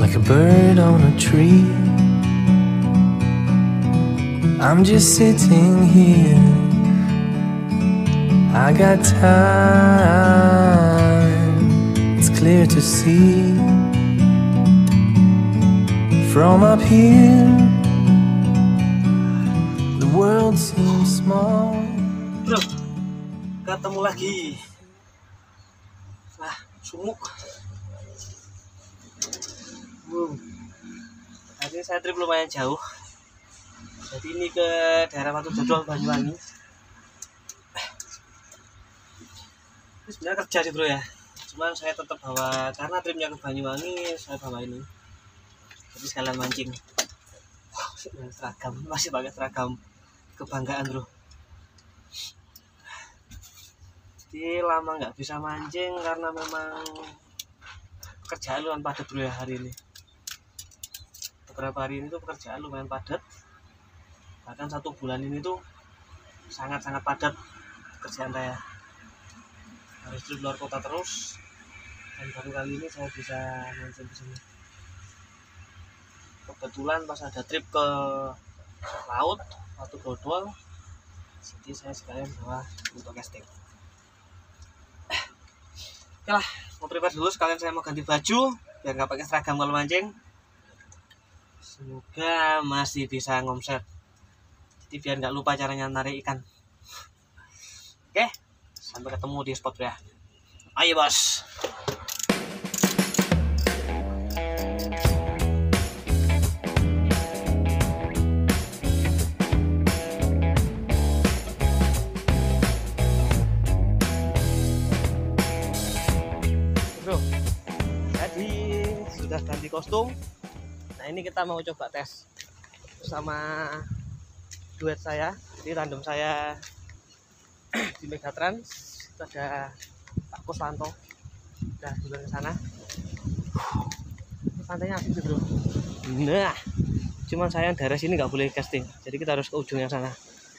like a bird on a tree. I'm just sitting here, I got time, it's clear to see. From up here, the world seems small. Bro, ketemu lagi. Nah, sumuk. Hari ini saya trip lumayan jauh. Jadi ini ke daerah Watu Dodol, Banyuwangi. Ini sebenarnya kerja sih bro ya. Cuman saya tetap bawa, karena tripnya ke Banyuwangi, saya bawa ini. Jadi sekalian mancing. Wow, seragam, masih pakai seragam kebanggaan bro. Jadi lama nggak bisa mancing karena memang pekerjaan lumayan padat bro ya hari ini. Beberapa hari ini tuh pekerjaan lumayan padat. Bahkan 1 bulan ini tuh sangat-sangat padat pekerjaan saya. Harus di luar kota terus. Dan baru kali ini saya bisa mancing di sini. Kebetulan pas ada trip ke laut, Watu Dodol, jadi saya sekalian bawa untuk casting. Oke lah, mau prepare dulu, sekalian saya mau ganti baju biar nggak pakai seragam kalau mancing. Semoga masih bisa ngomset. Jadi biar nggak lupa caranya narik ikan. Oke, sampai ketemu di spot ya. Ayo bos. Bro, jadi sudah ganti kostum. Nah ini kita mau coba tes sama duet saya, jadi tandem saya di Megatrans. Itu ada Pak Kuswanto, udah duluan ke sana. Pantainya asik sih bro. Nah, cuman saya daerah sini nggak boleh casting, jadi kita harus ke ujungnya sana.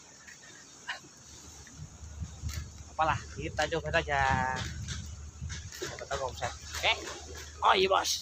Apalah, kita coba saja. Kita ngomset. Oke, oh iya bos.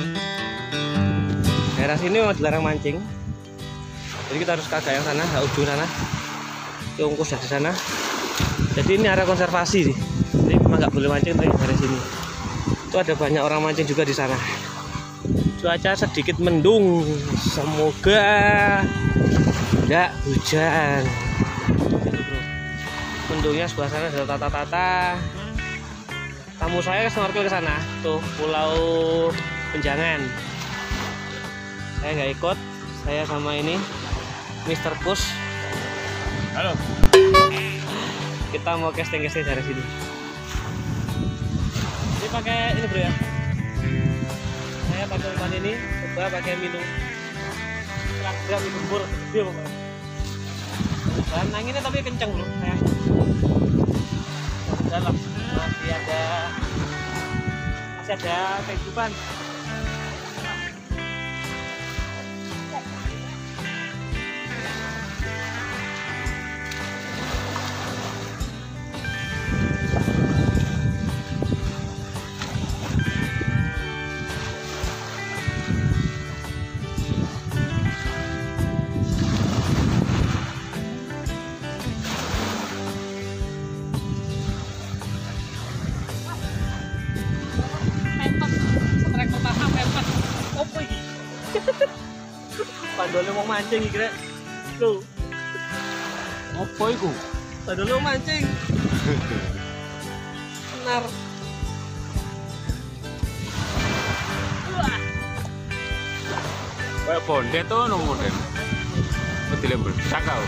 Daerah sini memang dilarang mancing. Jadi kita harus ke agak yang sana, ke ujung sana. Itu ungkus dari sana. Jadi ini area konservasi sih. Jadi memang nggak boleh mancing dari sini. Itu ada banyak orang mancing juga di sana. Cuaca sedikit mendung. Semoga tidak hujan. Gitu bro. Mendungnya sebelah sana ada tata-tata. Tamu saya snorkel ke sana. Tuh Pulau Penjangan. Saya nggak ikut. Saya sama ini Mr. Kus. Halo. Kita mau casting dari sini. Ini pakai ini bro ya. Saya pakai umpan ini, coba pakai minum. Tidak minum bur, dia pokoknya. Dan anginnya tapi kencang bro. Dalam masih ada kehidupan. Pandole mau mancing kira lho. Apa iku? Pandole mau mancing. Benar. Kayak bondet tuh nomornya. Betul besak kau.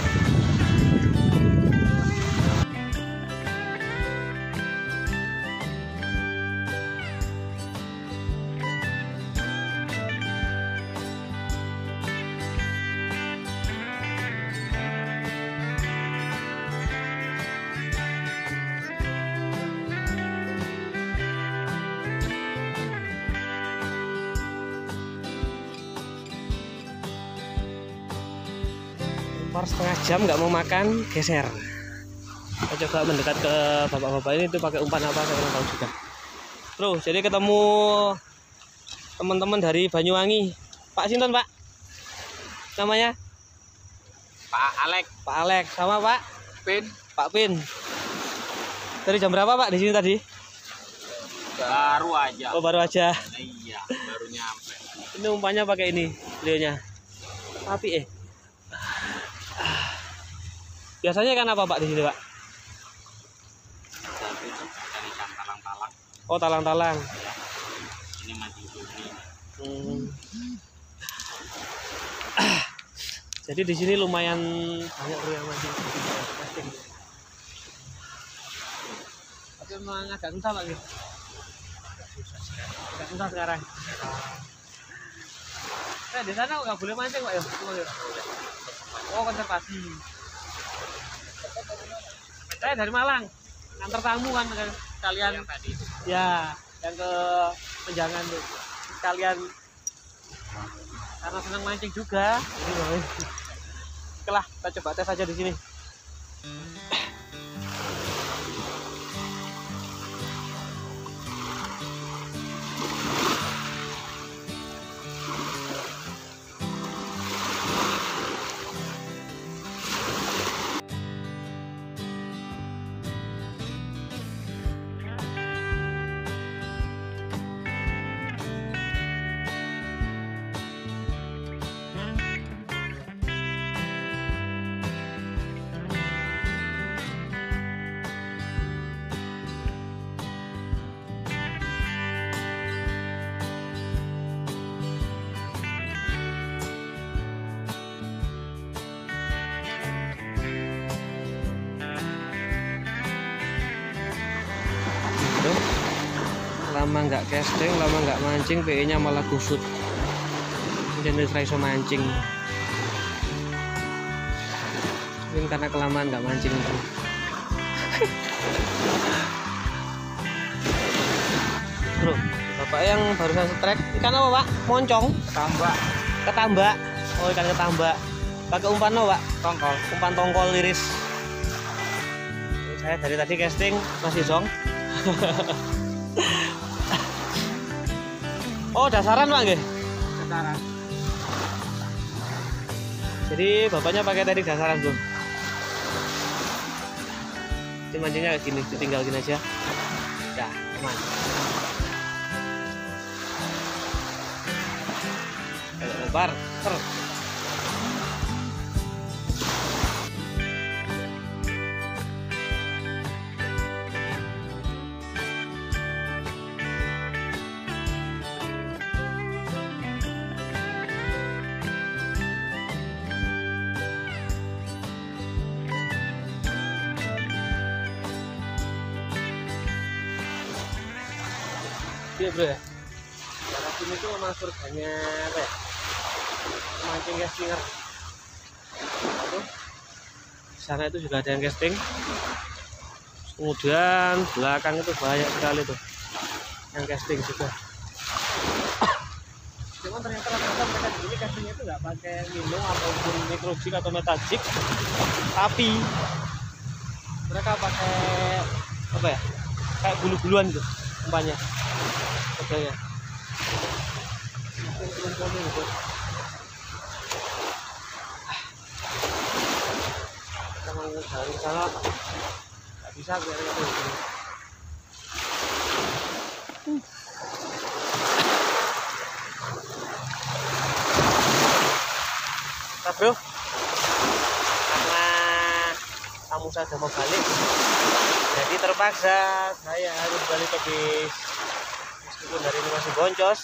Par setengah jam nggak mau makan, geser. Kita coba mendekat ke bapak-bapak ini, itu pakai umpan apa saya kurang tahu juga. Bro, jadi ketemu teman-teman dari Banyuwangi. Pak Sinton, Pak? Namanya? Pak Alek. Pak Alek sama Pak Pin. Pak Pin. Dari jam berapa Pak di sini tadi? Baru aja. Oh, baru aja. Iya, baru nyampe. Ini umpannya pakai ini, beliaunya. Tapi biasanya kan apa Pak di sini Pak? Tapi itu ikan ikan talang-talang. Oh, talang-talang. Ini mancing tuni. Jadi di sini lumayan banyak bro yang mancing. Tapi memang agak susah Pak gitu. Agak susah sekarang. Di sana nggak boleh mancing Pak ya? Oh, konservasi. Saya dari Malang, ngantar tamu kan kalian. Ya, yang ke Penjangan tuh. Kalian karena senang mancing juga. Oke lah, kita coba tes aja di sini. Lama nggak casting, lama nggak mancing, PE-nya malah kusut. Jadi iso mancing. Mungkin karena kelamaan nggak mancing. Bro, bapak yang barusan strike ikan apa Pak? Moncong? Tambah. Ketambak. Oh, ikan ketambak. Pakai umpan apa Pak? Tongkol. Umpan tongkol iris. Saya dari tadi casting masih zong. Oh, dasaran Pak nggih? Dasaran. Jadi bapaknya pakai tadi dasaran Bro. Ini mancingnya kayak gini, ditinggal gini aja. Ya, aman. Ayo lebar, ter. Iya bro ya. Daerah sini tuh memang surganya apa ya? Mancing castinger. Tuh. Sana itu juga ada yang casting. Kemudian belakang itu banyak sekali tuh yang casting juga. Cuman ternyata rata-rata mereka di sini castingnya itu nggak pakai minum ataupun microjig atau metajig, tapi mereka pakai apa ya? Kayak bulu-buluan gitu umpannya. Oke ya. Gitu. Kita mau dari sana nggak bisa biar itu. Nah, bro, karena tamu saya sudah mau balik, jadi terpaksa saya harus balik ke bis. Meskipun dari ini masih boncos,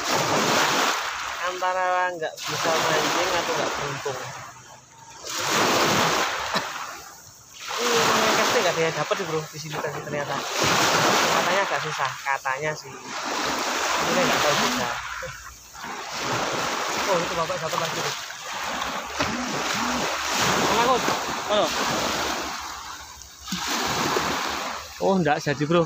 antara nggak bisa mancing atau nggak beruntung. Ini casting nggak ada yang dapat bro di sini tadi ternyata. Katanya agak susah, katanya sih. Ini nggak tahu juga. Oh itu bapak dapat lagi. Ngangkut, halo. Oh enggak jadi bro.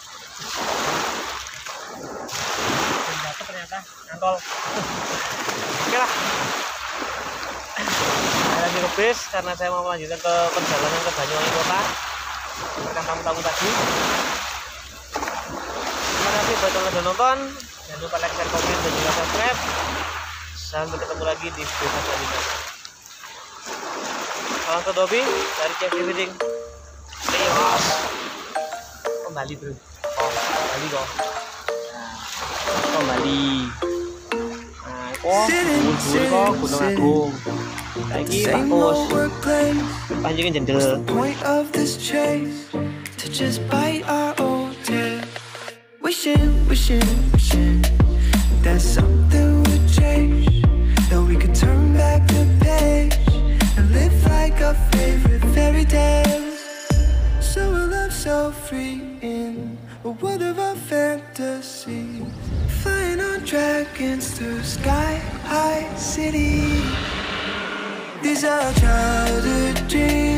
Dapat ternyata ngantol. Oke lah. Saya lagi ke bis karena saya mau melanjutkan ke perjalanan ke Banyuwangi kota. Dengan tamu-tamu tadi. Terima kasih buat yang sudah nonton. Jangan lupa like, share, komen, dan juga subscribe. Sampai ketemu lagi di video selanjutnya. Salam Todobi dari Chef Feeding. Leos. Kembali bro. Kembali kok. Kembali. Nah, kok muncul kok Gunung Agung. Lagi bagus. Panjangin jendel. Point of this chase to just bite our old tail. Wishing that something would change, that we could turn back the page and live like our favorite fairy tales. So a love so free in a world of our fantasy, flying on dragons through sky high cities. These are childhood dreams.